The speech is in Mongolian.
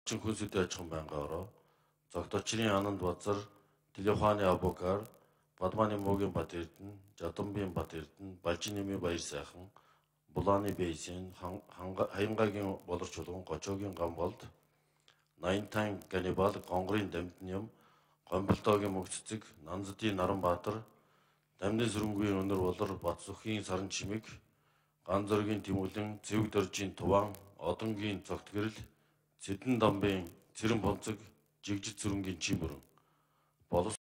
чин хүнсүдэ чамбангаро зогточны ананд базар телефоны абокар Падманы могийн бат эрдэнэ Жадамбын бат эрдэнэ Балжиними баяр сайхан Булааны бейсийн хаянгагийн болорч чулуун гочоогийн гам болд 85 Ганнибал гонгорын дамтны юм гомболтоогийн мөгцөцөг Нанзадын Наранбаатар Дамны сүрэнгийн өнөр болор Батсүхийн саран чимэг Ганзоргийн Тэмүүлэн Цэвэг доржийн Туван Одонгийн цогт гэрэл Цэдэн дамбын Цэрэн бонцог Жигжид сүрэнгийн Чимүрэн